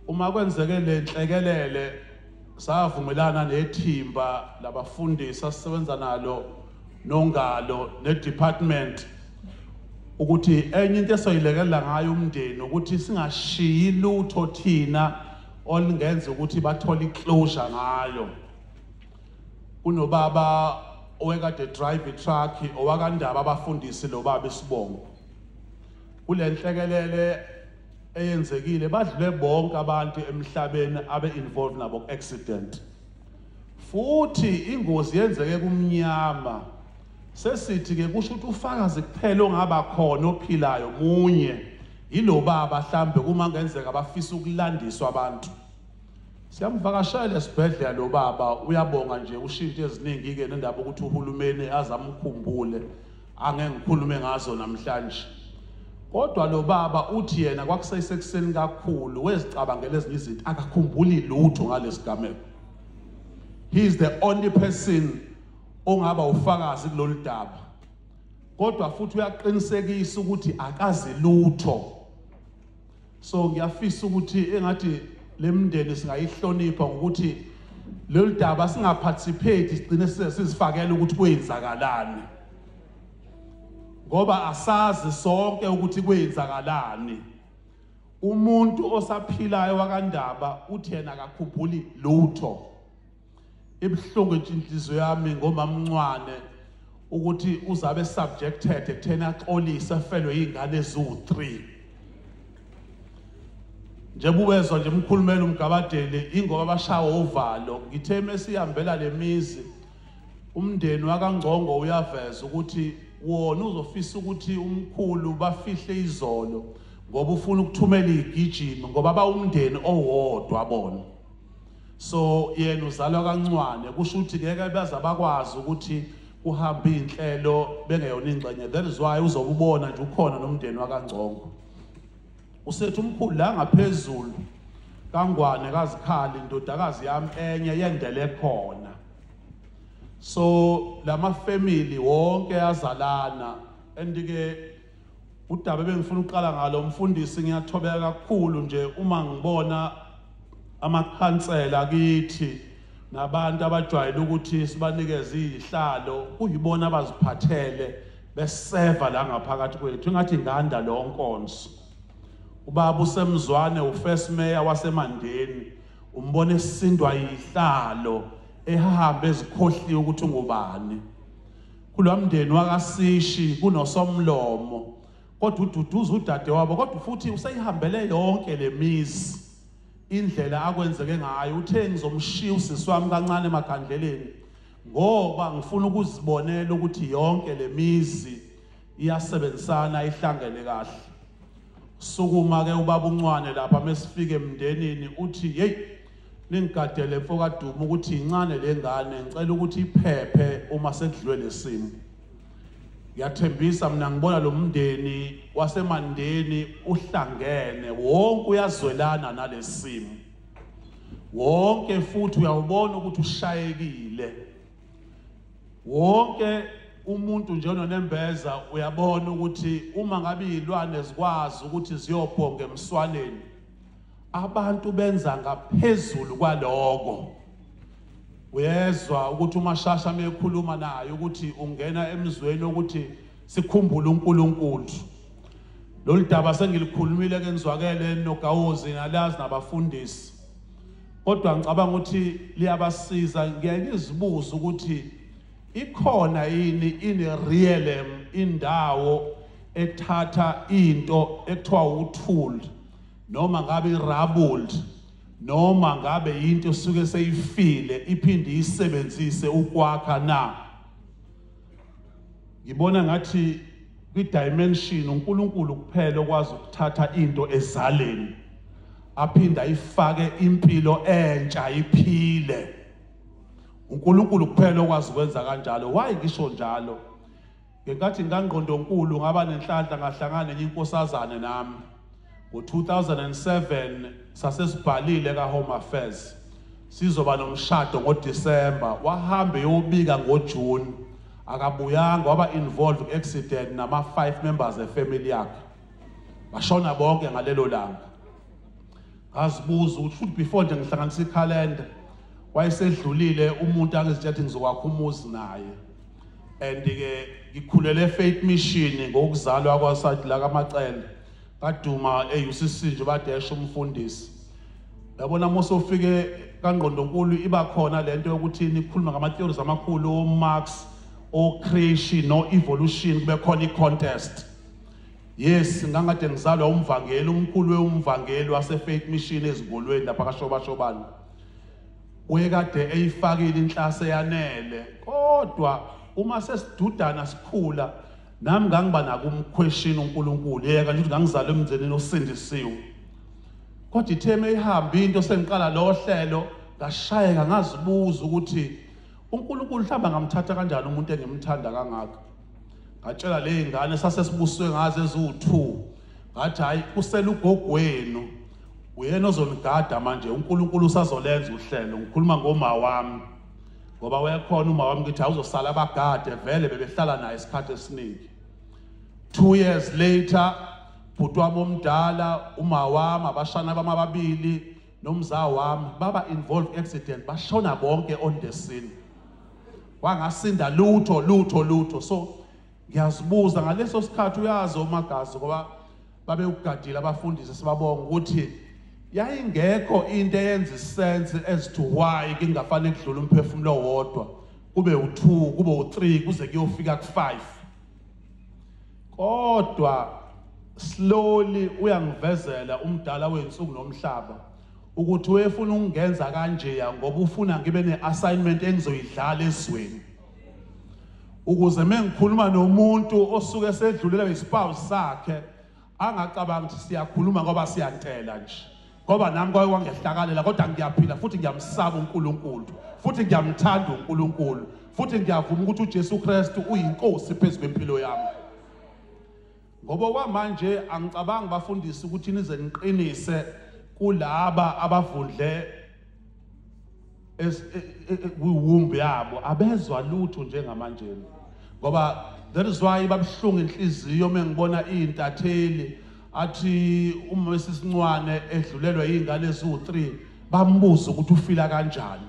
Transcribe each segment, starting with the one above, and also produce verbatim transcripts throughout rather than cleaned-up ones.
uma kwenzeke le nhlekelele savumelana nethimba labafundisi asisebenza nalo nongalo ne-department ukuthi enye into esoyilekelela ngayo umndeni ukuthi singashiyi lutho thina olingenza ukuthi bathole iclosure ngayo. Kunobaba owekade drive i-truck owakandaba abafundisi lo baba isibongo. Kule nhlekelele eyenzekile badlule bonke abantu emhlabeni abe involved nabo accident. Futhi ingozi yenzeke kumnyama. Sesithi ke kusho ukuthi ufakazi kuphela ongaba khona ophilayo munye yilo baba mhlambe kuma ngenzeka abafisa ukulandiswa abantu. Siyamvakashela esibhedlela lo baba uyabonga nje ushintshe eziningi ke nendaba ukuthi uhulumeni azamkhumbule angeke ngikhulume ngazo namhlanje. Kodwa lo baba uthi yena kwakuseyisekuseni kakhulu wezicabangela ezinye izinto akakhumbuli lutho ngalesigameko. He is the only person ongaba ufakazi kulolu daba. Kodwa futhi uyaqinisekisa ukuthi akazi lutho. So ngiyafisa ukuthi engathi lemndeni singayihlonipha ngokuthi lolu daba singaparticipate sigcine sizifakela ukuthi kwenzakalani. Ngoba asazi sonke ukuthi kwenzakalani. Umuntu osaphilayo wakandaba uthi yena akakhumbuli lutho. Ibhlungu inhliziyo yami ngomamncwane ukuthi uzabe subjected ekuthena axolise afelwe izingane eziwu three. Njebubezwa nje umkhulumeli umgabadeli ingoba bashawa uvalo ngithe mesihambela lemizi umndeni wakangcongo uyaveza ukuthi wona uzofisa ukuthi umkhulu bafihle izolo ngoba ufuna ukuthumela igijima ngoba ba umndeni owodwa bona. So yena uzalwa kancane kusho ukuthi ngeke baza bakwazi ukuthi kuhambe inhlelo bengeyona ingxenye. That is why uzobubona nje ukhona nomndeni wakangcongo. Usethu umkhulu la ngaphezulu kangwane kazikhali indodakazi yami enye yendele khona. So lama family wonke yazalana andike udaba bengifuna uqala ngalo mfundisi ngiyathobeka kakhulu nje uma ngibona amakhansela kithi nabantu abajwayele ukuthi sibanikeze izihlalo kuyibona abaziphathele beseva la ngaphakathi kwethu ngathi nganda lo nkonzo. Ubaba usemzwane ufirst mayor waseMandeni umbone esindwa izihlalo ehamba ezikhohliwe ukuthi ngubani. Kulomndeni wakasishi kunosomlomo kodwa ududuza udade wabo kodwa futhi useyihambele yonke lemizi indlela akwenzeke ngayo. Uthe ngizomshiya usisi wami kancane emakhandleleni ngoba ngifuna ukuzibonela ukuthi yonke lemizi iyasebenzisana ihlangene kahle. Sukuma ke ubaba uncwane lapha mesifike emndenini uthi hey ningigadele mfoka Duma ukuthi incane lengane ngicela ukuthi iphephe uma sekudlwe lesimo. Ngiyathembisa mina ngibona lo mndeni waseMandeni uhlangene wonke uyazwelana nalesimo. Wonke futhi uyawubona ukuthi ushayekile. Wonke umuntu nje onembeza uyabona ukuthi uma ngabe izilwane zikwazi ukuthi ziyobhonga emswaneni abantu benza ngaphezulu kwaloko. Uyezwa ukuthi umashasha mekhuluma naye ukuthi ungena emzweni ukuthi sikhumbule uNkulunkulu. Lolu daba sengilikhulumile ke ngizwakele noGawuzi nalazi nabafundisi. Kodwa ngicabanga ukuthi liyabasiza ngeke izibuza ukuthi ikhona yini in realm indawo ethatha into ekuthiwa uthuli noma ngabe irabbled noma ngabe into esuke seyifile iphinde isebenzise ukwakha na. Ngibona ngathi kwi dimension uNkulunkulu kuphela okwazi ukuthatha into ezaleni aphinda ifake impilo entsha iphile. uNkulunkulu kuphela okwazi ukwenza kanjalo. Why ngisho njalo? Ngenkathi ngangqondo nkulu ngaba nenhlanhla ngahlangana neyinkosazane nami. Ngo two thousand seven sasesibhalile ka Home Affairs sizoba nomshado ngoDisemba. Wahambe yobika ngoJune akabuyanga waba involved ku accident nama five members e family yakhe bashona bonke ngalelo langa. ngazibuza ukuthi futhi before nje ngihlanganisa ikhalenda wayesedlulile umuntu angizithathe ngizokwakha umuzi naye and ke ngikhulele Faith Mission ngokuzalwa kwasathi la kaMacele kaduma e-U C C nje badesha umfundisi yabona mose ufike kaNgqondonkulu iba khona lento yokuthi nikhuluma ngama theories amakhulu o Marx o creation no evolution kube khona i-contest. Yes, ngangade ngizalwa umvangeli umkhulu weumvangeli wase Faith Mission ezikolweni lapha kaShobashobani. Uyekade eyifakile inhlase yanele kodwa uma sesidudana sikhula nami ngangiba nako umquestion uNkulunkulu yeka nje ngangizalwe emndenini osindisiwe. Kodwa itheme ihamba into sengiqala lo hlelo ngashayeka ngazibuza ukuthi uNkulunkulu mhlamba ngamthatha kanjani umuntu engimthanda kangaka. Ngatshela le ingane sasesibuswe ngaze eziwu two ngathi hayi kusela ugogwenu uyena ozonigada manje uNkulunkulu usazolenza uhlelo. Ngikhuluma ngoma wami ngoba wayekhona uma wami ngithi awuzosala abagade vele bebehlala naye isikhathi esiningi. Two years later bhuti wami omdala uma wami abashana bama babili nomzawa wami baba involved accident bashona bonke on the scene. Wangasinda lutho lutho lutho. So ngiyazibuza ngaleso sikhathi uyazi uMagazi ngoba babe ugadile abafundisi sibabonga ukuthi yayingekho into eyenza isense as to why kingafanele kudlula umphefumulo wodwa kube u two kube u three kuze kuyofika ku five. Kodwa slowly uyangivezela umdala wensuku nomhlaba ukuthi wefuna ungenza kanje ngoba ufuna ngibe neassignment engizoyidlala ezweni. Ukuze mengikhuluma nomuntu osuke esedlulela ispouse sakhe angacabanga ukuthi siyakhuluma ngoba siyantela nje. Ngoba nami kwaye kwangehlakalela kodwa ngiyaphila futhi ngiyamsaba uNkulunkulu futhi ngiyamthanda uNkulunkulu futhi ngiyavuma ukuthi uJesu Kristu uyinkosi phezulu kwempilo yami. Ngoba kwamanje angicabanga bafundisi ukuthi nize niqinise kulaba abavundle kuwumbi yabo abezwa lutho njengamanje. Ngoba that is why babhlungu inhliziyo mengibona izintatheli athi uma sisincwane edlulelwa izingane eziwu three bambuza ukuthi ufila kanjani.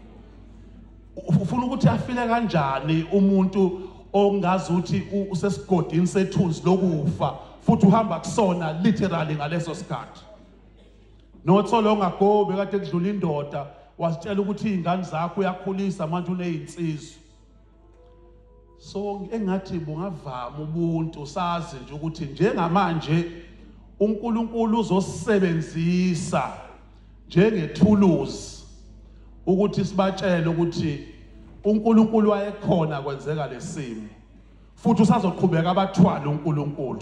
Ufuna ukuthi afile kanjani umuntu ongazi ukuthi usesigodini sethuzi lokufa futhi uhamba kusona literally ngaleso sikhathi. Not so long ago bekade kudlula indoda wasitshela ukuthi izingane zakho uyakhulisa manje unezinsizwa. So engathi bungavama ubuntu sazi nje ukuthi njengamanje uNkulunkulu uzosebenzisa njengethuluzi ukuthi sibatshele ukuthi uNkulunkulu wayekhona kwenzeka lesimo futhi usazoqhubeka abathwala uNkulunkulu.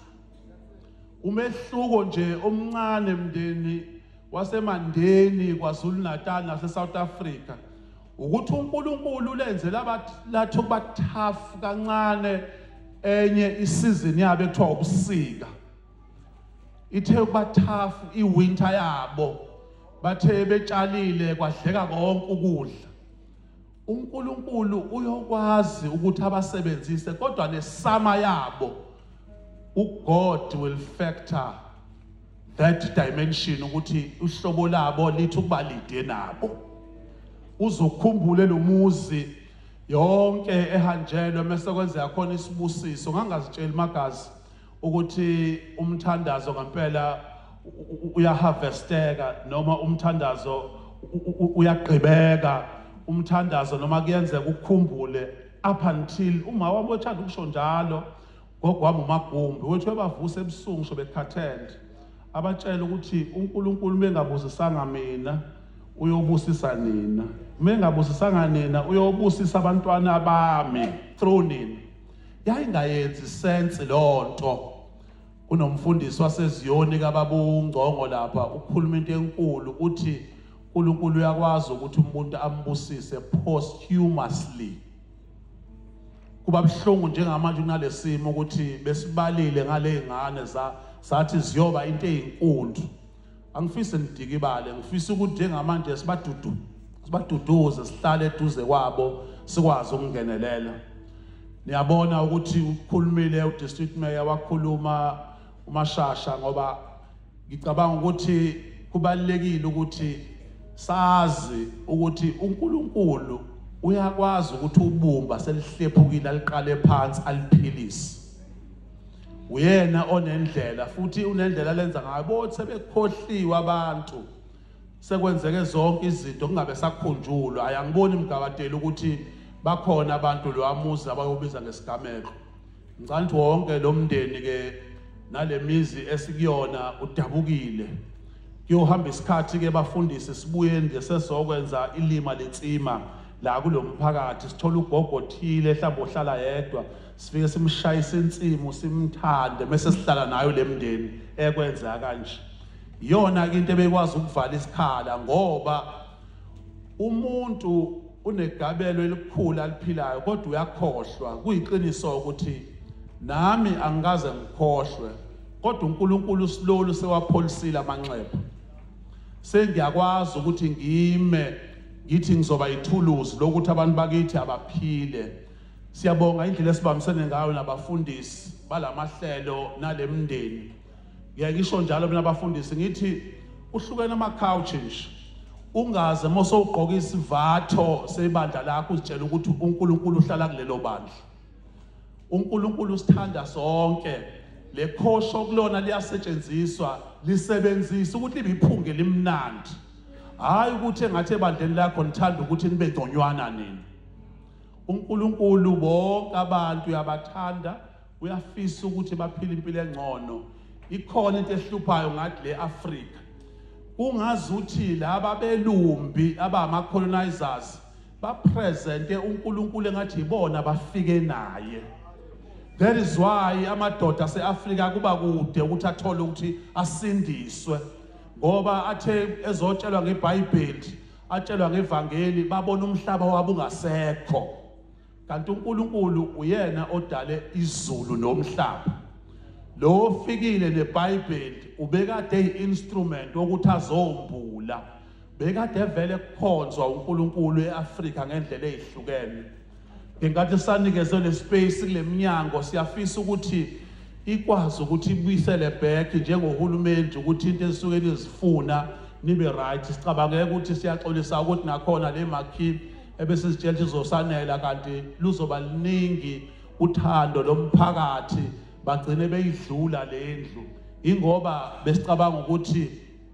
Umehluko nje omncane mndeni waseMandeni kwaZulu Natal nase South Africa ukuthi uNkulunkulu lenzela abathi lathi kubathafu kancane enye isizini yabo ekuthiwa ubusika. Ithe kubathafu iwinter yabo bathe betshalile kwadleka konke ukudla. uNkulunkulu uyokwazi ukuthi abasebenzise kodwa nesama yabo uGod will factor that dimension ukuthi uhlobo labo lithi ukubalide nabo. Uzokhumbule lo muzi yonke ehanjelwe mase kwenzeka khona isibusiso. Ngangazitshela Magazi ukuthi umthandazo ngempela uyaharvesteka noma umthandazo uyaqhubeka. Umthandazo noma kuyenzeka ukukhumbule up until uma wami othanda ukusho njalo gogwami uMagumbi wethu ebavusa ebusungu sho bekhathende abatshela ukuthi uNkulunkulu mengabusisanga mina uyobusisa nina, mengabusisanga nina uyobusisa abantwana bami through nina. Yayingayenzi sense lonto. Kunomfundisi waseZiyoni kababungcongo lapha ukukhuluma into enkulu uthi uNkulunkulu uyakwazi ukuthi umuntu ambusise posthumously. Kuba buhlungu njengamanje kunalesimo ukuthi besibalile ngale ngane za sathi ziyoba into ezinkulu. Angifisi nidikibale, ngifisa ukuthi njengamanje sibadudu sibaduduze sihlale eduze kwabo sikwazi ukungenelela. Niyabona ukuthi ukhulumile udistrict mayor wakhuluma uMashasha ngoba ngicabanga ukuthi kubalekile ukuthi sazi ukuthi uNkulunkulu uyakwazi ukuthi ubumba selihlephukile aliqale phansi aliphilise. Uyena onendlela futhi unendlela lenza ngayo bothi sebekhohliwe abantu sekwenzeke zonke izinto kungabe sakhunjulwa. Ayangiboni Mgabateli ukuthi bakhona abantu lo amuzi abayobiza ngesigameko. Ngicela ukuthi wonke lo mndeni ke nalemizi esikuyona udabukile. Kuyohamba isikhathi ke bafundisi sibuye nje sesokwenza ilima letsima la kulomphakathi sithola ugogothile mhlawumbe ohlala yedwa sifike simshayisa insimo simthande bese sihlala nayo lemndeni ekwenza kanje. Iyona ke into ebekwazi ukuvala isikhala ngoba umuntu unegabelo elikhulu aliphilayo kodwa uyakhohlwa. Kuyiqiniso ukuthi nami angikaze ngikhohlwe kodwa uNkulunkulu silolu sewapholisile amanxeba. Sengiyakwazi ukuthi ngime ngithi ngizoba yithuluzi lokuthi abantu bakithi abaphile. Siyabonga indlela esibambisene ngayo nabafundisi balamahlelo nalemndeni. Ngiyakisho njalo mina abafundisi ngithi uhlukene ama-couch nje. Ungaze mose ugqoka isivatho sebandla lakho uzitshela ukuthi uNkulunkulu uhlala kulelo bandla. uNkulunkulu usithanda sonke. Le khosho kulona liyasetshenziswa lisebenzisa ukuthi libiphunge limnandi. Hayi ukuthi engathi ebandleni lakho nithanda ukuthi nibe ngconywana nini. uNkulunkulu bonke abantu uyabathanda uyafisa ukuthi baphile impilo engcono. Ikhona into ehluphayo ngathi le Africa. Ungazuthi laba belumbi abama colonizers bapresente uNkulunkulu engathi ibona bafike naye. That is why amadoda aseAfrika kuba kude ukuthi athole ukuthi asindiswe. Ngoba athe ezotshelwa ngeBhayibheli, atshelwa ngevangeli babona umhlaba wabo ungasekho. Kanti uNkulunkulu uyena odale izulu nomhlaba. Lo ofikile neBhayibheli ubekade instrument ukuthi azombula. Bekade vele kukhonzwa uNkulunkulu eAfrika ngendlela ezihlukene. Ngenkathi sanikeze le space kuleminyango siyafisa ukuthi ikwazi ukuthi ibuyisele back njengohulumeni ukuthi into ezisuke lizifuna nibe right. Sicabangeke ukuthi siyaxolisa ukuthi nakhona le makhi ebese sitshela izosanela kanti luzoba liningi uthando lomphakathi bagcine beyidlula lendlu. Ingoba besicabanga ukuthi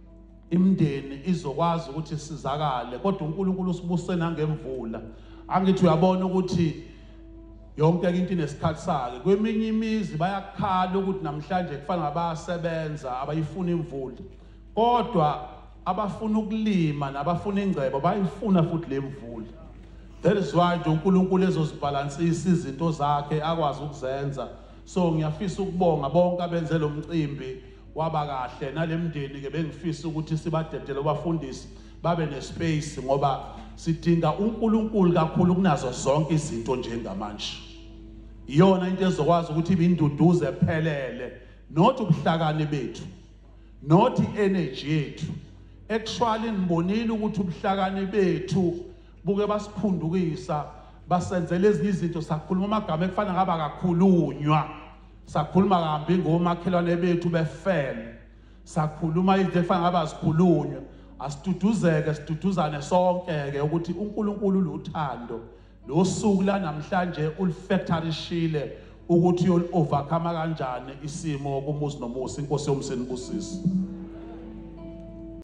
imndeni izokwazi ukuthi sizakale kodwa uNkulunkulu usibuse nangemvula. Angithi uyabona ukuthi yonke into inesikhathi sakhe. Kweminye imizi bayakhala ukuthi namhlanje kufanele abasebenza abayifuna imvula. Kodwa abafuna ukulima nabafuna ingcebo bayifuna futhi lemvula. That is why nje uNkulunkulu ezozibalansisa izinto zakhe akwazi ukuzenza. So ngiyafisa ukubonga bonke abenze lo mcimbi waba kahle nalemndeni ke bengifisa ukuthi sibadedele abafundisi babe nespace ngoba sidinga uNkulunkulu kakhulu kunazo zonke izinto njengamanje. Iyona into ezokwazi ukuthi ibinduduze ephelele, not ubuhlakani bethu, not i-energy yethu. Actually nibonile ukuthi ubuhlakani bethu buke basiphundukisa basenzele ezinye izinto sakhuluma amagama ekufana ngaba kakhulunywa. Sakhuluma kambi ngomakhelwane bethu befele. Sakhuluma izinto ekufana ngaba zikhulunywa. Asituduzeke siduduzane sonke ke ukuthi uNkulunkulu luthando lo suku la namhlanje ulifactorishile ukuthi yol overcome kanjani isimo kumuzi nomuzi. Inkosi yomseni busisi.